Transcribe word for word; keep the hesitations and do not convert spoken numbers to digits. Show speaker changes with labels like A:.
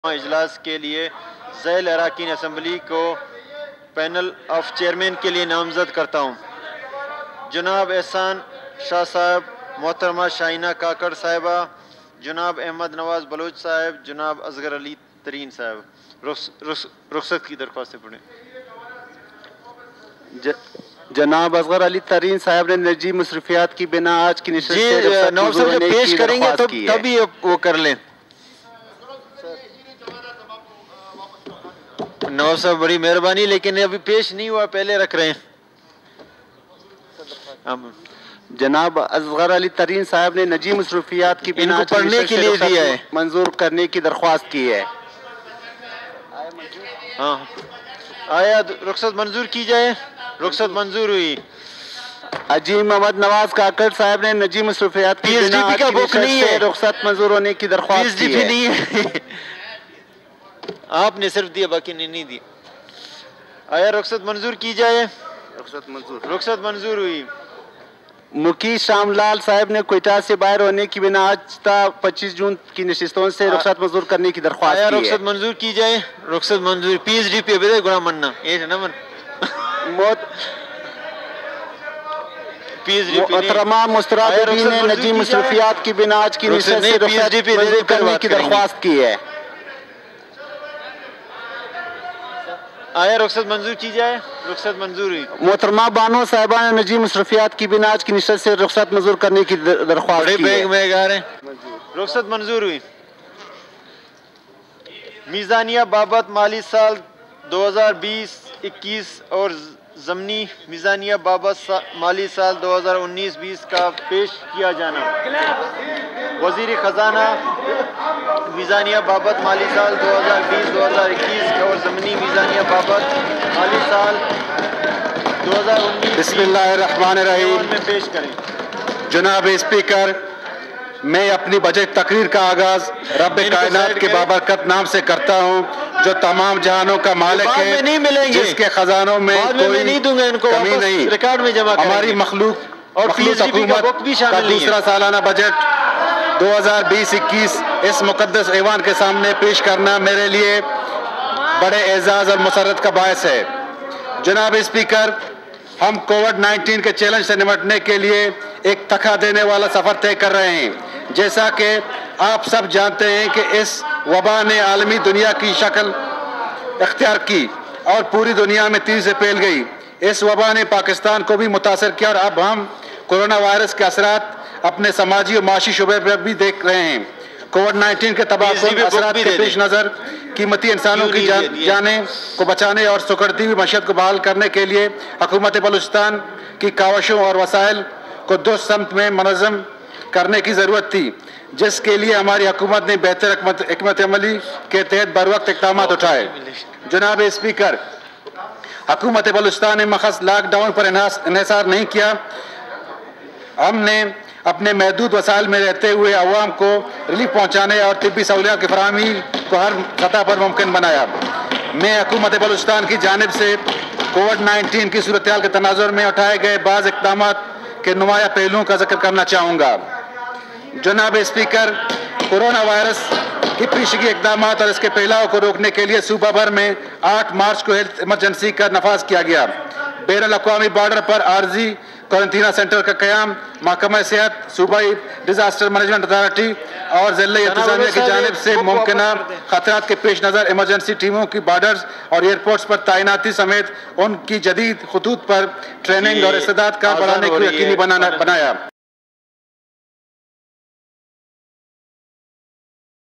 A: اجلاس کے لیے ذیل اراکین اسمبلی کو پینل آف چیئرمین کے لیے نامزد کرتا ہوں۔ جناب احسان شاہ صاحب، محترمہ شاہینہ کاکڑ صاحبہ، جناب احمد نواز بلوچ صاحب، جناب اصغر علی ترین صاحب۔ رخصت کی درخواست سے پڑھیں۔
B: جناب اصغر علی ترین صاحب نے نجی مصروفیات کی بنا آج کی نشست
A: سے
B: رخصت
A: نواب صاحب جب پیش کریں گے تو تبھی وہ کر لیں۔ نواب صاحب بڑی مہربانی، لیکن ابھی پیش نہیں ہوا، پہلے رکھ رہے ہیں۔
B: جناب اصغر علی ترین صاحب نے نجی مصروفیات کی بنا
A: ان کو پڑھنے کے لیے دیا ہے،
B: منظور کرنے کی درخواست کی ہے۔
A: ہاں، آیا رخصت منظور کی جائے؟ رخصت منظور ہوئی۔
B: عجیم محمد نواز کاکڑ صاحب نے نجی مصروفیات کی بنا آج کی نشست سے رخصت منظور ہونے کی درخواست کی ہے۔
A: آپ نے صرف دیا، باقی نے نہیں دی۔ آیا رخصت منظور کی جائے؟
B: رخصت منظور
A: رخصت منظور ہوئی۔
B: مکی شام لال صاحب نے کوئٹہ سے باہر ہونے کی بنا آج تا پچیس جون کی نشستوں سے رخصت منظور کرنے کی درخواست کی ہے۔
A: آیا رخصت منظور کی جائے؟ رخصت منظور۔ پی ایچ ڈی پہ بھی گناہ مننا یہ نہ من
B: محترمہ مستراد بی نے نجی مصروفیات کی بنا آج کی نشست سے رخصت منظور کرنے کی درخواست کی ہے۔
A: آیا رخصت منظور کی جائے؟ رخصت منظور ہوئی۔
B: محترمہ بانو صاحبہ نے نجی مصروفیات کی بنا آج کی نشست سے رخصت منظور کرنے کی درخواست کی ہے۔
A: رخصت منظور ہوئی۔ میزانیہ بابت مالی سال دو ہزار بیس اکیس اور ضمنی میزانیہ بابت مالی سال دو ہزار انیس بیس کا پیش کیا جانا۔ وزیر خزانہ میزانیہ بابت مالی سال دو ہزار بیس دو ہزار اکیس اور ضمنی میزانیہ بابت مالی سال دو ہزار انیس
B: بسم اللہ الرحمن الرحیم
A: میں پیش کریں۔
B: جناب اسپیکر، میں اپنی بجٹ تقریر کا آغاز رب کائنات کے بابرکت نام سے کرتا ہوں جو تمام جہانوں کا مالک ہے، جس کے خزانوں میں کوئی کمی نہیں۔
A: ریکارڈ میں جمع
B: ہماری مخلوق اور مخلوق حکومت کا دوسرا سالانہ بجٹ دو ہزار بیس اکیس اس مقدس ایوان کے سامنے پیش کرنا میرے لیے بڑے اعزاز اور مسرت کا باعث ہے۔ جناب اسپیکر، ہم کووڈ نائنٹین کے چیلنج سے نمٹنے کے لیے ایک تھکا دینے والا سفر طے کر رہے ہیں۔ جیسا کہ آپ سب جانتے ہیں کہ اس وبا نے عالمی دنیا کی شکل اختیار کی اور پوری دنیا میں تیزی سے پھیل گئی۔ اس وبا نے پاکستان کو بھی متاثر کیا اور اب ہم کورونا وائرس کے اثرات اپنے سماجی اور معاشی شعبے پر بھی دیکھ رہے ہیں۔ کووڈ نائنٹین کے تباہ کن اثرات کے پیش نظر قیمتی انسانوں کی جانیں کو بچانے اور سکڑتی ہوئی معیشت کو بحال کرنے کے لیے حکومت بلوچستان کی کاوشوں اور وسائل کو دو سمت میں منظم کرنے کی ضرورت تھی، جس کے لیے ہماری حکومت نے بہتر حکمت عملی کے تحت بروقت اقدامات اٹھائے۔ جناب اسپیکر، حکومت بلوچستان نے مخصوص لاک ڈاؤن پر انحصار نہیں کیا۔ ہم نے اپنے محدود وسائل میں رہتے ہوئے عوام کو ریلیف پہنچانے اور طبی سہولیات کی فراہمی کو ہر سطح پر ممکن بنایا۔ میں حکومت بلوچستان کی جانب سے کووڈ نائنٹین کی صورتحال کے تناظر میں اٹھائے گئے بعض اقدامات کے نمایاں پہلوؤں کا ذکر کرنا چاہوں گا۔ جناب اسپیکر، کورونا وائرس کی پیشگی اقدامات اور اس کے پھیلاؤ کو روکنے کے لیے صوبہ بھر میں آٹھ مارچ کو ہیلتھ ایمرجنسی کا نفاذ کیا گیا۔ بین الاقوامی بارڈر پر عارضی کوارنٹینا سینٹر کا قیام، محکمہ صحت، صوبائی ڈیزاسٹر مینجمنٹ اتھارٹی اور ضلعی انتظامیہ کی جانب سے ممکنہ خطرات کے پیش نظر ایمرجنسی ٹیموں کی بارڈرز اور ایئرپورٹس پر تعیناتی سمیت ان کی جدید خطوط پر ٹریننگ اور استعداد کا بڑھانے کو یقینی بنایا۔